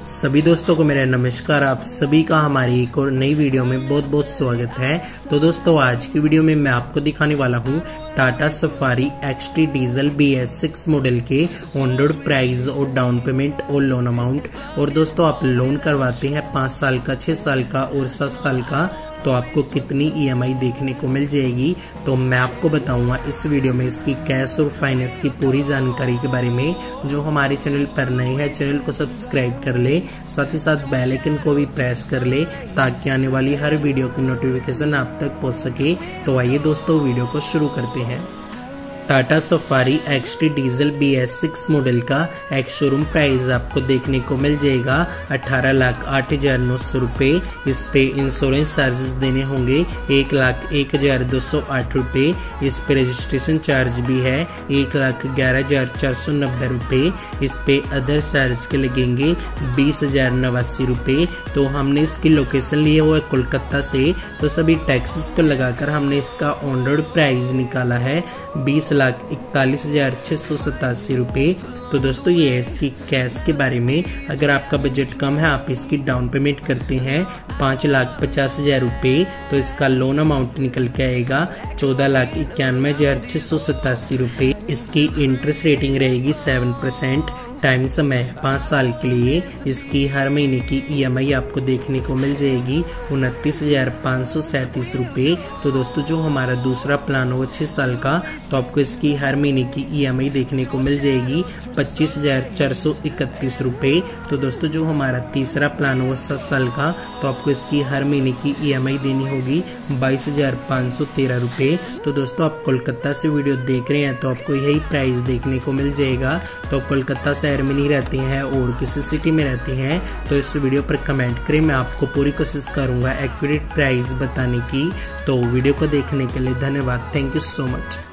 सभी दोस्तों को मेरा नमस्कार। आप सभी का हमारी एक और नई वीडियो में बहुत बहुत स्वागत है। तो दोस्तों आज की वीडियो में मैं आपको दिखाने वाला हूँ Tata Safari XT diesel BS6 model के ऑन रोड प्राइस और डाउन पेमेंट और लोन अमाउंट। और दोस्तों आप लोन करवाते हैं 5 साल का, 6 साल का और 7 साल का, तो आपको कितनी EMI देखने को मिल जाएगी तो मैं आपको बताऊंगा इस वीडियो में इसकी कैश और फाइनेंस की पूरी जानकारी के बारे में। जो हमारे चैनल पर नए हैं चैनल को सब्सक्राइब कर ले, साथ ही साथ बेल आइकन को भी प्रेस कर ले ताकि आने वाली हर वीडियो की नोटिफिकेशन आप तक पहुंच सके। तो आइए दोस्तों वीडियो को शुरू करते हैं। Tata Safari XT diesel BS6 model का एक शोरूम प्राइस आपको देखने को मिल जाएगा 18,08,900 रुपए। इस पे इंश्योरेंस चार्जेस देने होंगे 1,01,208 रुपए। इस पे रजिस्ट्रेशन चार्ज भी है 1,11,490 रुपए। इस पे अदर चार्ज के लगेंगे 20,089 रुपए। तो हमने इसकी लोकेशन ली है वो है कोलकाता से, तो सभी टैक्सेस को लगाकर हमने इसका ऑन रोड प्राइस निकाला है 20,41,687 रुपए। तो दोस्तों ये है इसकी कैश के बारे में। अगर आपका बजट कम है, आप इसकी डाउन पेमेंट करते हैं 5,50,000 रुपए, तो इसका लोन अमाउंट निकल के आएगा 14,91,687 रुपए। इसकी इंटरेस्ट रेटिंग रहेगी 7%। टाइम समय 5 साल के लिए। इसकी हर महीने की EMI आपको देखने को मिल जाएगी 29,537 रुपए। तो दोस्तों जो हमारा दूसरा प्लान हो 6 साल का, तो आपको इसकी हर महीने की EMI देखने को मिल जाएगी 25,431 रुपए। तो दोस्तों जो हमारा तीसरा प्लान हो 7 साल का, तो आपको इसकी हर महीने की EMI देनी होगी 22,513 रुपए। तो दोस्तों आप कोलकाता से वीडियो देख रहे हैं तो आपको यही प्राइस देखने को मिल जाएगा। तो कोलकाता शहर में नहीं रहते हैं और किसी सिटी में रहते हैं तो इस वीडियो पर कमेंट करें, मैं आपको पूरी कोशिश करूंगा एक्यूरेट प्राइस बताने की। तो वीडियो को देखने के लिए धन्यवाद। Thank you so much.